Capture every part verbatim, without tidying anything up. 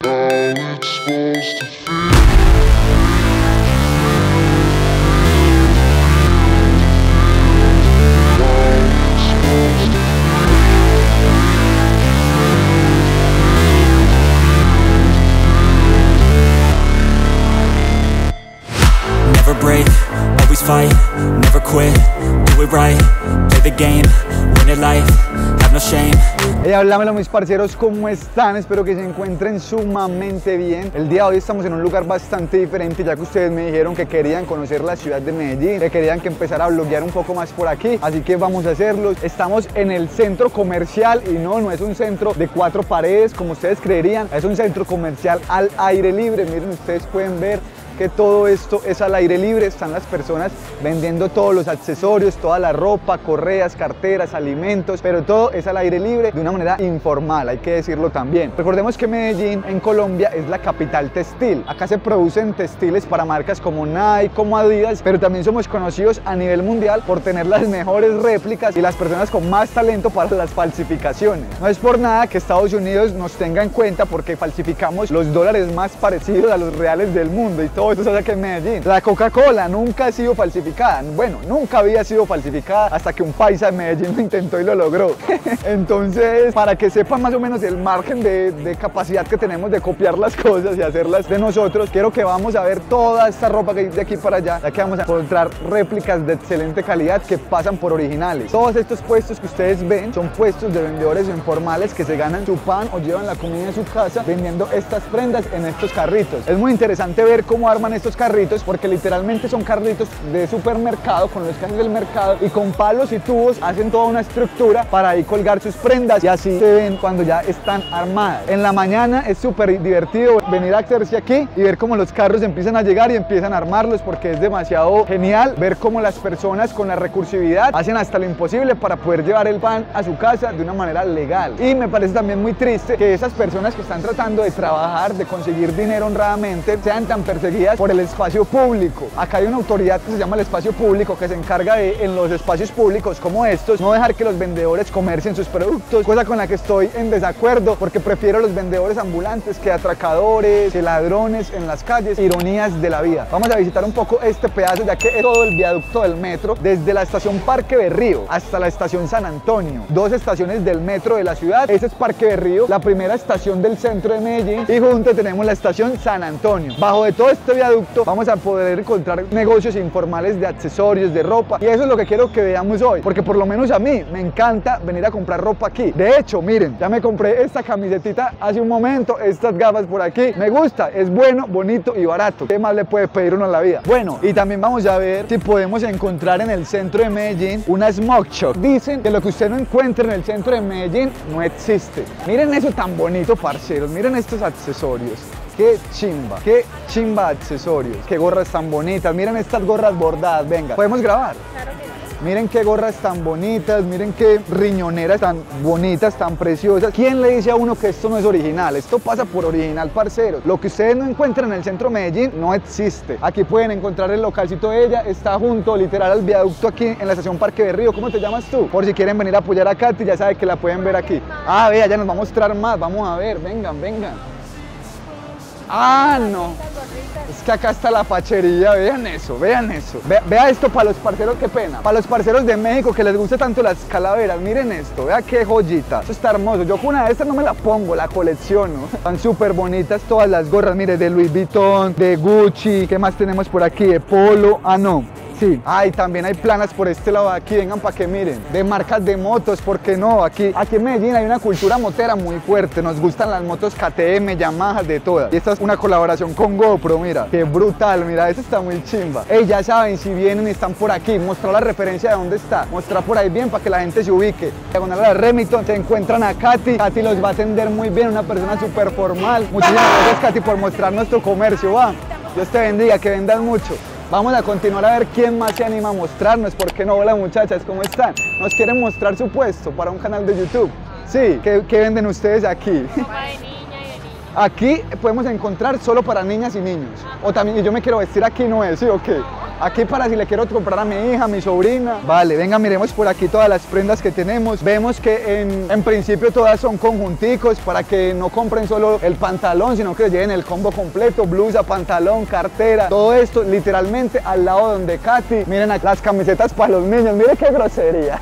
Never break, always fight, never quit, do it right, play the game, win it life, have no shame. Hey, háblamelo mis parceros, ¿cómo están? Espero que se encuentren sumamente bien. El día de hoy estamos en un lugar bastante diferente, ya que ustedes me dijeron que querían conocer la ciudad de Medellín, que querían que empezara a vloguear un poco más por aquí, así que vamos a hacerlo. Estamos en el centro comercial y no, no es un centro de cuatro paredes como ustedes creerían, es un centro comercial al aire libre. Miren, ustedes pueden ver que todo esto es al aire libre, están las personas vendiendo todos los accesorios, toda la ropa, correas, carteras, alimentos, pero todo es al aire libre de una manera informal, hay que decirlo también. Recordemos que Medellín en Colombia es la capital textil, acá se producen textiles para marcas como Nike, como Adidas, pero también somos conocidos a nivel mundial por tener las mejores réplicas y las personas con más talento para las falsificaciones. No es por nada que Estados Unidos nos tenga en cuenta porque falsificamos los dólares más parecidos a los reales del mundo y todo eso se hace aquí en Medellín. La Coca-Cola nunca ha sido falsificada, bueno, nunca había sido falsificada hasta que un paisa de Medellín lo intentó y lo logró. Entonces, para que sepan más o menos el margen de, de capacidad que tenemos de copiar las cosas y hacerlas de nosotros, quiero que vamos a ver toda esta ropa que hay de aquí para allá, ya que vamos a encontrar réplicas de excelente calidad que pasan por originales. Todos estos puestos que ustedes ven son puestos de vendedores informales que se ganan su pan o llevan la comida en su casa vendiendo estas prendas en estos carritos. Es muy interesante ver cómo arman estos carritos porque literalmente son carritos de supermercado con los cajas del mercado y con palos y tubos hacen toda una estructura para ahí colgar sus prendas y así se ven cuando ya están armadas. En la mañana es súper divertido venir a hacerse aquí y ver cómo los carros empiezan a llegar y empiezan a armarlos porque es demasiado genial ver cómo las personas con la recursividad hacen hasta lo imposible para poder llevar el pan a su casa de una manera legal. Y me parece también muy triste que esas personas que están tratando de trabajar, de conseguir dinero honradamente, sean tan perseguidas por el espacio público. Acá hay una autoridad que se llama el espacio público que se encarga de, en los espacios públicos como estos, no dejar que los vendedores comercien sus productos, cosa con la que estoy en desacuerdo porque prefiero los vendedores ambulantes que atracadores, que ladrones en las calles, ironías de la vida. Vamos a visitar un poco este pedazo ya que es todo el viaducto del metro, desde la estación Parque Berrío hasta la estación San Antonio, dos estaciones del metro de la ciudad. Ese es Parque Berrío, la primera estación del centro de Medellín, y junto tenemos la estación San Antonio. Bajo de todo este viaducto vamos a poder encontrar negocios informales de accesorios, de ropa, y eso es lo que quiero que veamos hoy, porque por lo menos a mí me encanta venir a comprar ropa aquí. De hecho, miren, ya me compré esta camisetita hace un momento, estas gafas por aquí, me gusta, es bueno, bonito y barato. ¿Qué más le puede pedir uno en la vida? Bueno, y también vamos a ver si podemos encontrar en el centro de Medellín una smoke shop. Dicen que lo que usted no encuentre en el centro de Medellín no existe. Miren eso tan bonito, parceros, miren estos accesorios. Qué chimba, qué chimba accesorios, qué gorras tan bonitas, miren estas gorras bordadas, venga, ¿podemos grabar? Claro que sí. Miren qué gorras tan bonitas, miren qué riñoneras tan bonitas, tan preciosas. ¿Quién le dice a uno que esto no es original? Esto pasa por original, parceros. Lo que ustedes no encuentran en el centro de Medellín no existe. Aquí pueden encontrar el localcito de ella, está junto literal al viaducto aquí en la estación Parque Berrío. ¿Cómo te llamas tú? Por si quieren venir a apoyar a Katy, ya saben que la pueden ver aquí. Ah, vea, ya nos va a mostrar más, vamos a ver, vengan, vengan. Ah, no, es que acá está la pachería, vean eso, vean eso. Vea, vea esto para los parceros, qué pena. Para los parceros de México que les gusta tanto las calaveras, miren esto, vea qué joyita. Esto está hermoso, yo con una de estas no me la pongo, la colecciono. Están súper bonitas todas las gorras, mire, de Louis Vuitton, de Gucci. ¿Qué más tenemos por aquí? De Polo, ah no. Sí, ay, también hay planas por este lado de aquí, vengan para que miren, de marcas de motos, ¿por qué no? Aquí, aquí en Medellín hay una cultura motera muy fuerte, nos gustan las motos K T M, Yamaha, de todas. Y esta es una colaboración con GoPro, mira, qué brutal, mira, esta está muy chimba. Ey, ya saben, si vienen y están por aquí, mostrar la referencia de dónde está, mostrar por ahí bien para que la gente se ubique. Diagonal a la Remington, se encuentran a Katy, Katy los va a atender muy bien, una persona súper formal. Muchísimas gracias, Katy, por mostrar nuestro comercio, va. Dios te bendiga, que vendas mucho. Vamos a continuar a ver quién más se anima a mostrarnos, ¿por qué no? Hola muchachas, ¿cómo están? Nos quieren mostrar su puesto para un canal de YouTube. Sí, ¿qué, qué venden ustedes aquí? Ropa de niña y de niño. Aquí podemos encontrar solo para niñas y niños. O también, y yo me quiero vestir aquí, ¿no es? ¿Sí o qué? Aquí para si le quiero comprar a mi hija, a mi sobrina. Vale, venga, miremos por aquí todas las prendas que tenemos. Vemos que en, en principio todas son conjunticos para que no compren solo el pantalón, sino que lleven el combo completo, blusa, pantalón, cartera, todo esto literalmente al lado donde Katy. Miren aquí las camisetas para los niños, miren qué grosería.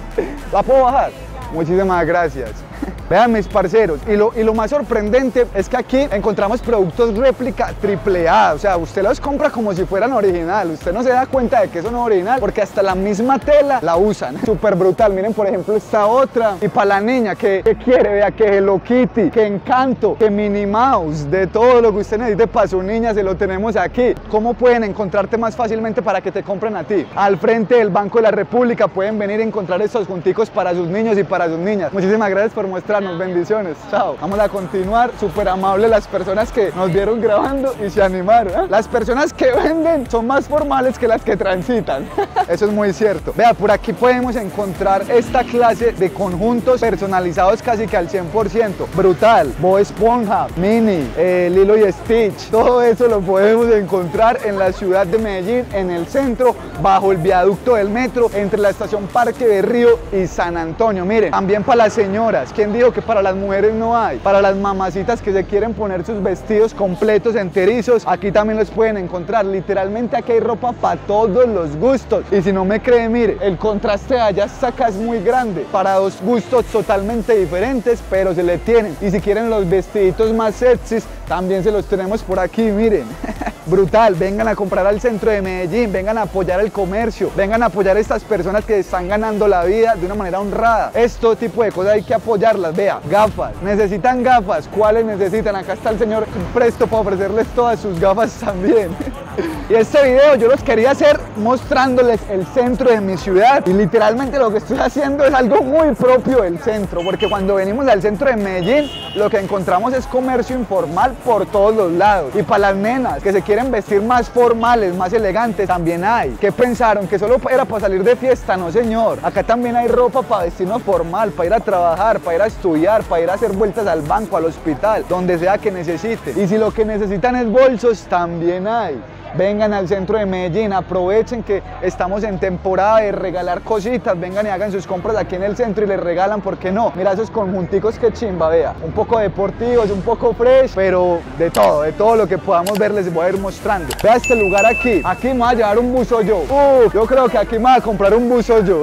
¿La puedo bajar? Muchísimas gracias. Vean mis parceros, y lo, y lo más sorprendente es que aquí encontramos productos réplica triple A, o sea, usted los compra como si fueran original, usted no se da cuenta de que son original porque hasta la misma tela la usan, súper brutal. Miren por ejemplo esta otra, y para la niña que, que quiere, vea, que Hello Kitty, que Encanto, que Minnie Mouse, de todo lo que usted necesite para su niña se lo tenemos aquí. ¿Cómo pueden encontrarte más fácilmente para que te compren a ti? Al frente del Banco de la República pueden venir a encontrar estos junticos para sus niños y para sus niñas. Muchísimas gracias por mostrar. Bendiciones, chao. Vamos a continuar, súper amables las personas que nos vieron grabando y se animaron, ¿eh? Las personas que venden son más formales que las que transitan. Eso es muy cierto. Vea, por aquí podemos encontrar esta clase de conjuntos personalizados casi que al cien por ciento. Brutal, Bob Esponja, Minnie, eh, Lilo y Stitch, todo eso lo podemos encontrar en la ciudad de Medellín, en el centro, bajo el viaducto del metro, entre la estación Parque Berrío y San Antonio. Miren, también para las señoras, ¿quién dijo que para las mujeres no hay? Para las mamacitas que se quieren poner sus vestidos completos, enterizos, aquí también los pueden encontrar. Literalmente aquí hay ropa para todos los gustos. Y si no me cree, mire, el contraste de allá hasta acá es muy grande, para dos gustos totalmente diferentes, pero se le tienen. Y si quieren los vestiditos más sexys, también se los tenemos por aquí, miren. Brutal, vengan a comprar al centro de Medellín, vengan a apoyar el comercio, vengan a apoyar a estas personas que están ganando la vida de una manera honrada. Este tipo de cosas hay que apoyarlas. Vea, gafas, necesitan gafas, ¿cuáles necesitan? Acá está el señor presto para ofrecerles todas sus gafas también. Y este video yo los quería hacer mostrándoles el centro de mi ciudad, y literalmente lo que estoy haciendo es algo muy propio del centro, porque cuando venimos al centro de Medellín lo que encontramos es comercio informal por todos los lados. Y para las nenas que se quieren vestir más formales, más elegantes, también hay. ¿Qué pensaron? ¿Que solo era para salir de fiesta? No, señor, acá también hay ropa para vestirnos formal, para ir a trabajar, para ir a estudiar, para ir a hacer vueltas al banco, al hospital, donde sea que necesiten. Y si lo que necesitan es bolsos, también hay. Vengan al centro de Medellín, aprovechen que estamos en temporada de regalar cositas, vengan y hagan sus compras aquí en el centro y les regalan, ¿por qué no? Mira esos conjunticos que chimba, vea, un poco deportivos, un poco fresh, pero de todo, de todo lo que podamos ver les voy a ir mostrando. Vea este lugar aquí, aquí me voy a llevar un buzo yo, uh, yo creo que aquí me voy a comprar un buzo yo.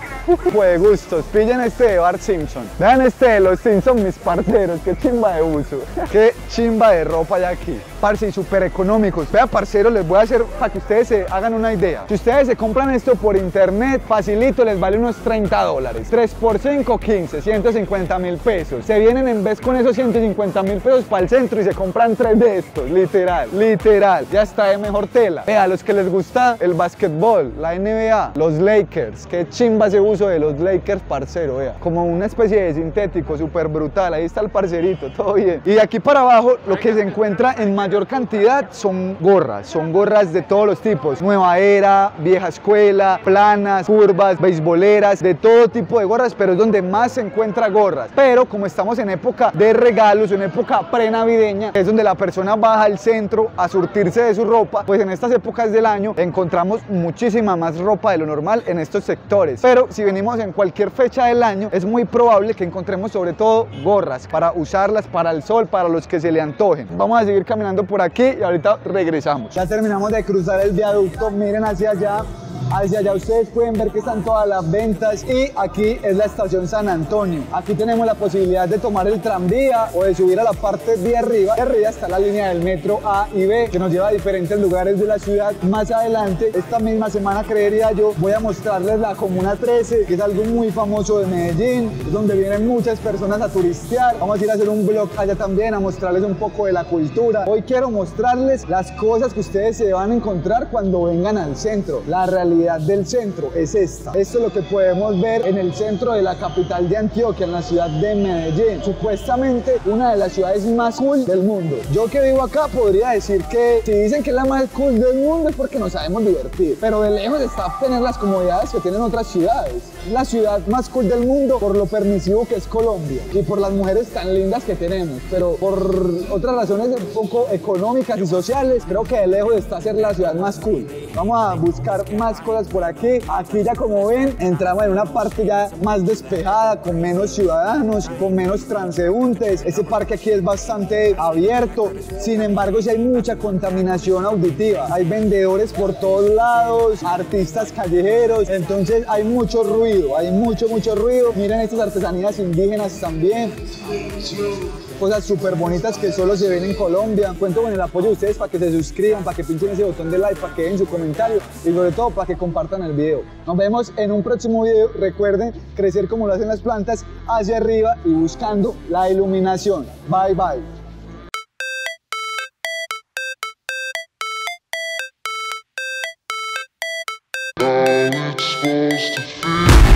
Pues gustos, pillen este de Bart Simpson, vean este de los Simpsons, mis parceros, qué chimba de buzo, qué chimba de ropa hay aquí, parce, y súper económicos. Vea, parceros, les voy a hacer para que ustedes se hagan una idea. Si ustedes se compran esto por internet, facilito, les vale unos treinta dólares, tres por cinco, quince, ciento cincuenta mil pesos. Se vienen en vez con esos ciento cincuenta mil pesos para el centro y se compran tres de estos, literal, literal, ya está de mejor tela. Vea, a los que les gusta el básquetbol, la N B A, los Lakers, qué chimba ese uso de los Lakers, parcero, vea, como una especie de sintético, súper brutal. Ahí está el parcerito, todo bien. Y de aquí para abajo lo que se encuentra en mayor cantidad son gorras, son gorras de todos los tipos, nueva era, vieja escuela, planas, curvas, beisboleras, de todo tipo de gorras, pero es donde más se encuentra gorras. Pero como estamos en época de regalos, en época prenavideña, es donde la persona baja al centro a surtirse de su ropa, pues en estas épocas del año encontramos muchísima más ropa de lo normal en estos sectores. Pero si venimos en cualquier fecha del año, es muy probable que encontremos sobre todo gorras para usarlas para el sol, para los que se le antojen. Vamos a seguir caminando por aquí y ahorita regresamos. Ya terminamos de cruzar el viaducto, miren hacia allá. Hacia allá ustedes pueden ver que están todas las ventas, y aquí es la estación San Antonio. Aquí tenemos la posibilidad de tomar el tranvía o de subir a la parte de arriba. De arriba está la línea del metro A y B que nos lleva a diferentes lugares de la ciudad. Más adelante, esta misma semana creería yo, voy a mostrarles la Comuna trece, que es algo muy famoso de Medellín, es donde vienen muchas personas a turistear. Vamos a ir a hacer un vlog allá también, a mostrarles un poco de la cultura. Hoy quiero mostrarles las cosas que ustedes se van a encontrar cuando vengan al centro, la realidad realidad del centro es esta. Esto es lo que podemos ver en el centro de la capital de Antioquia, en la ciudad de Medellín. Supuestamente una de las ciudades más cool del mundo. Yo que vivo acá podría decir que si dicen que es la más cool del mundo es porque nos sabemos divertir. Pero de lejos está tener las comodidades que tienen otras ciudades. La ciudad más cool del mundo por lo permisivo que es Colombia y por las mujeres tan lindas que tenemos. Pero por otras razones un poco económicas y sociales, creo que de lejos está ser la ciudad más cool. Vamos a buscar más cosas por aquí. Aquí ya como ven, entramos en una parte ya más despejada, con menos ciudadanos, con menos transeúntes. Ese parque aquí es bastante abierto, sin embargo sí hay mucha contaminación auditiva. Hay vendedores por todos lados, artistas callejeros, entonces hay mucho ruido, hay mucho, mucho ruido. Miren estas artesanías indígenas también. Cosas súper bonitas que solo se ven en Colombia. Cuento con el apoyo de ustedes para que se suscriban, para que pinchen ese botón de like, para que den su comentario y sobre todo para que compartan el video. Nos vemos en un próximo video. Recuerden crecer como lo hacen las plantas, hacia arriba y buscando la iluminación. Bye bye. How it's supposed to feel.